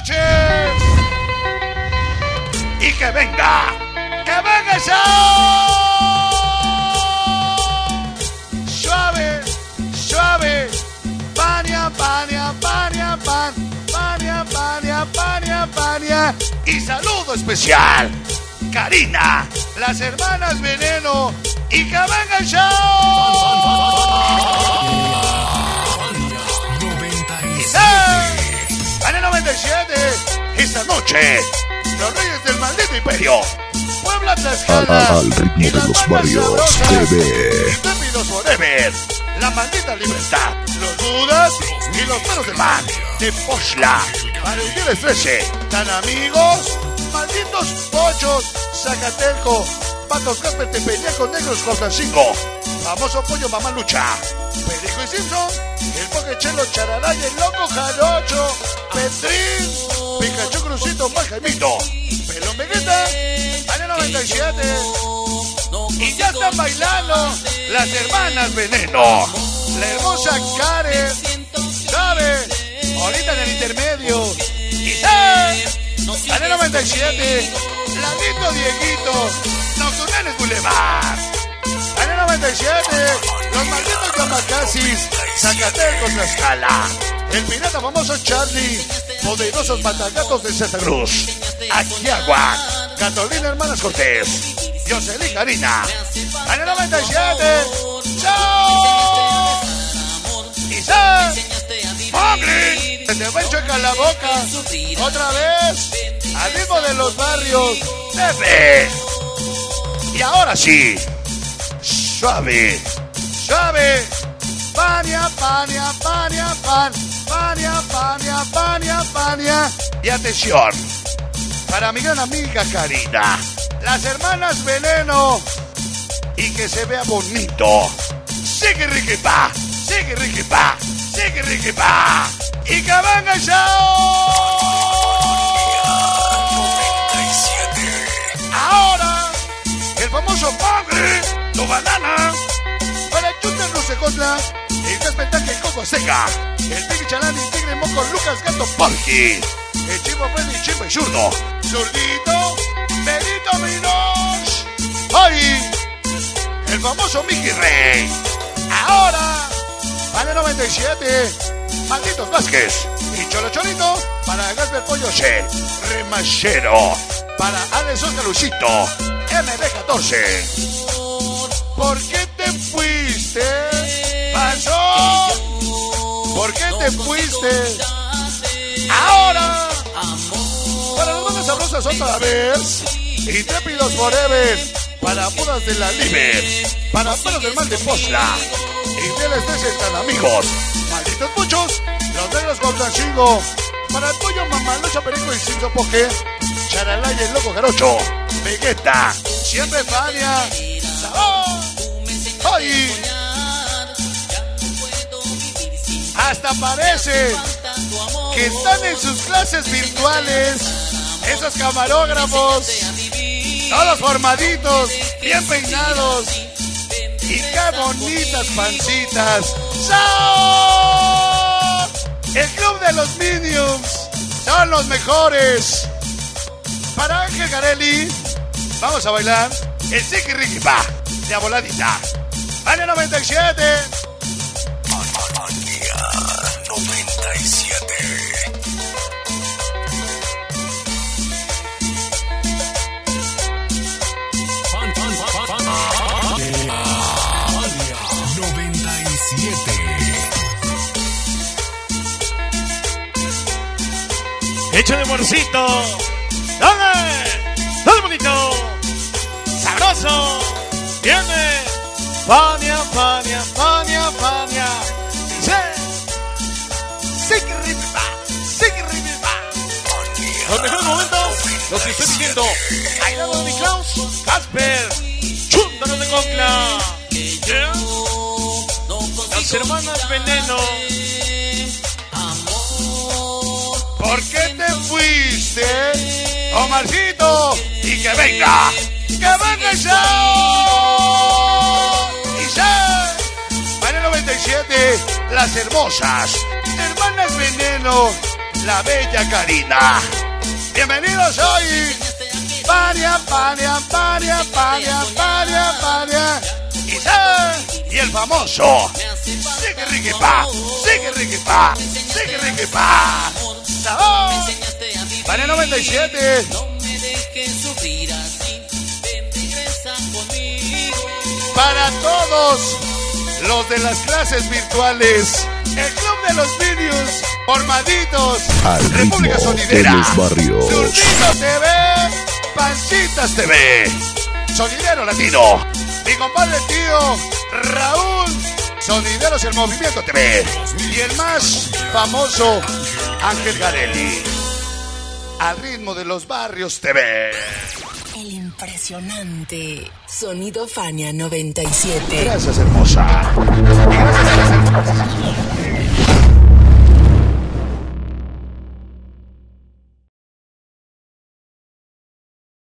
noches. Y que venga el show. Suave, suave. Pania, pania, pania, pan. Pania, pania, pania, pania. Y saludo especial. Karina, las hermanas Veneno. Y que venga el show. Pania 97. Esta noche, los reyes del maldito imperio. Puebla, Tlaxcala. Al ritmo y de las los bandas barrios sabrosas. TV. Intrépidos Forever. La maldita libertad. Los Dudas y los perros de mar. De Pochla. Para el día 13. Tan amigos. Malditos pochos. Zacateco. Patos Casper, Tepeñaco, Negros, Coslancingo. Famoso pollo Mamalucha. Perico y Simpson. El Poquechelo, Charalá y el Loco Jarocho. Petrín. Pikachu, Crucito, Majaimito. Pelón Vegeta. Año 97. Y ya están bailando las hermanas Veneno. La hermosa Karen. ¿Sabe? Ahorita en el intermedio. Y sabe. Año 97. Ladito Dieguito. Nocturnales Boulevard. Año 97. Los malditos Yamakasis. Zacatecos, Tlaxcala. El pirata famoso Charlie. Poderosos matagatos de Santa Cruz. Aquiagua. Catalina Hermanas Cortés. Jocelyn Karina. Año 97. ¡Chao! Isa. ¡Mogli! Se te va a enchuecar la boca. Otra vez. Al ritmo de los barrios. Bebé. Y ahora sí. Suave. Suave. Pania, pania, pania, pan. Pania, pania, pania, pania. Y atención. Para mi gran amiga Karina. Las hermanas Veneno. Y que se vea bonito. Sigue Riquipa. Sigue Riquipa. Sigue Riquipa. Y que venga el show. Ahora. El famoso Pangre. Tu banana. Para el Chute Rusecotla. El Caspentaje Coco Seca. El Tigre Chalán y Tigre Moco Lucas Gato Porky. El Chivo Freddy Chivo y Zurdo. Zurdito. Benito Minos. ¡Ay! El famoso Mickey Rey. Ahora. Para el 97. Malditos Vázquez. Y Cholo Chorito. Para Gasper Pollo Shell. Remachero. Para Alex Oscar Lucito. MB14. ¿Por qué te fuiste? Pasó. ¿Por qué te fuiste? Ahora. Para las bandas sabrosas otra vez. Intrépidos Forever. Para Budas de la Liber. Para Perros del Mal de Pochla. Y Teles 13 están amigos. Malditos muchos. Los negros con Chingo. Para el pollo Mamalucha, Perico y Simpson Poke. Charalá y el Loco Jarocho. Vegeta. Siempre Fania. ¡Sabor! ¡Ay! Hasta parece que están en sus clases virtuales. Esos camarógrafos. Todos formaditos. Bien peinados. Y qué bonitas pancitas. ¡Son! El club de los Minions. Son los mejores. Para Ángel Garelli. Vamos a bailar el Siki Ricky Pa. De voladita. Año 97. Manía 97. Manía 97. Hecho de amorcito. ¡Dale! ¡Dale bonito! ¡Sabroso! ¡Viene! Fania, Fania, Fania, Fania. Dice. Sigue Ripipa. Sigue Ripipa. Los mejores momentos, los que estoy viviendo. Bailando de mi Klaus, Casper. Chúntalo de Concla. Yeah. Las hermanas Veneno. ¿Por qué te fuiste, Omarcito? Y que venga el show. Y ya, para el 97, las hermosas hermanas Veneno. la bella Karina. Bienvenidos hoy. Paria. Y el famoso. Sigue Ricky Pa. ¡Sabor! Paria 97. Para todos los de las clases virtuales, el Club de los Vídeos Formaditos, República Sonidera, Zurdito TV, Pancitas TV, Sonidero Latino, mi compadre tío Raúl, Sonideros El Movimiento TV, y el más famoso Ángel Garelli, al ritmo de los barrios TV. El impresionante Sonido Fania 97. Gracias, hermosa. Y gracias a las hermosas.